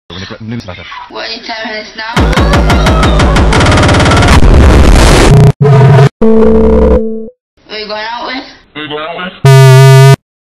When they've got newsletter. What are you telling us now? Who are you going out with?